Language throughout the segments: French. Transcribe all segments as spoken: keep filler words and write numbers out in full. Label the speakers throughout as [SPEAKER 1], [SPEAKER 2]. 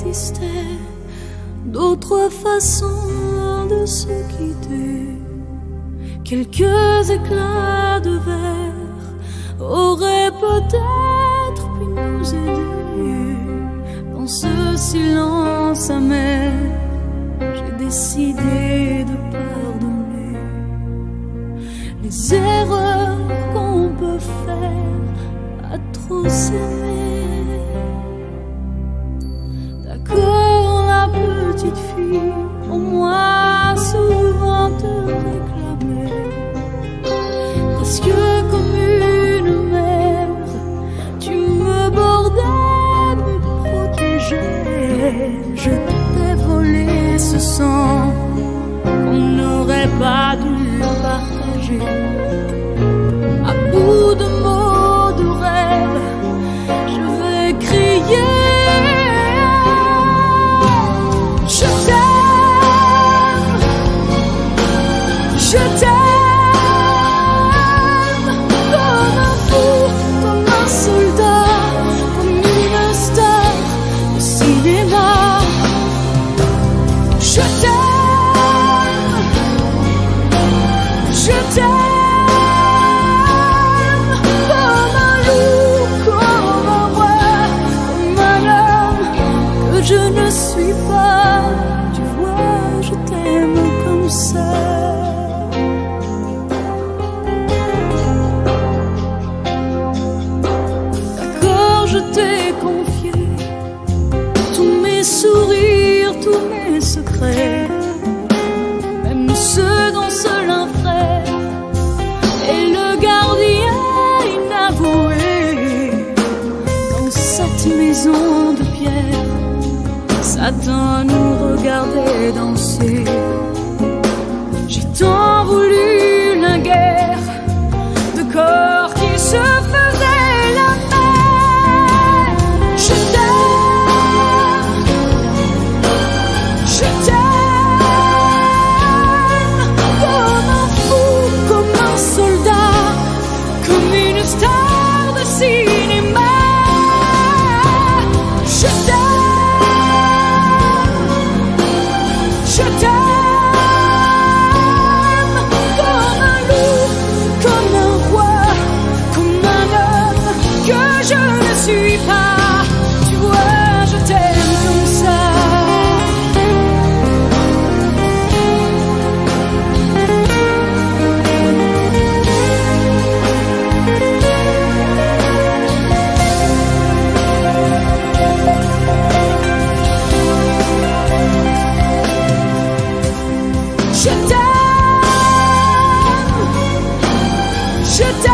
[SPEAKER 1] existait d'autres façons de se quitter. Quelques éclats de verre auraient peut-être pu nous aider. Dans ce silence amer, j'ai décidé de pardonner les erreurs qu'on peut faire à trop s'aimer. D'accord, la petite fille, pour moi souvent te réclamait, parce que comme une mère, tu me bordais, me protégeais. Je t'ai volé ce sang qu'on n'aurait pas dû partager. À bout de mots, de rêves, je vais crier. Je t'aime, je t'aime comme un fou, comme un soldat, comme une star de cinéma. Je t'aime, je t'aime comme un loup, comme un roi, comme un homme que je ne suis pas. Tu vois, je t'aime comme ça. D'accord, je t'ai confié tous mes sourires, tous mes secrets, même ceux dont seul un frère est le gardien inavoué. Dans cette maison de pierre, Satan nous regardait danser. J'ai tant voulu la guerre de corps qui se faisaient la paix. Je t'aime, je t'aime comme un fou, comme un soldat, comme une star de cinéma. Je t'aime, je t'aime comme un loup, comme un roi, comme un homme que je ne suis pas. Tu vois, je t'aime comme ça. Je t'aime, je t'aime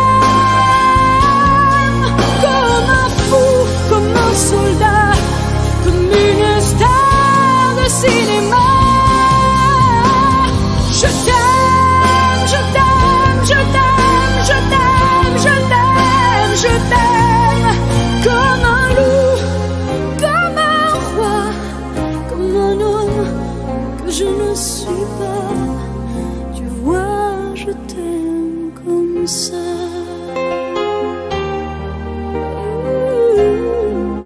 [SPEAKER 1] comme un fou, comme un soldat, comme une star de cinéma. Je t'aime, je t'aime, je t'aime, je t'aime, je t'aime, je t'aime comme un loup, comme un roi, comme un homme que je ne suis pas. Tu vois, je t'aime comme ça.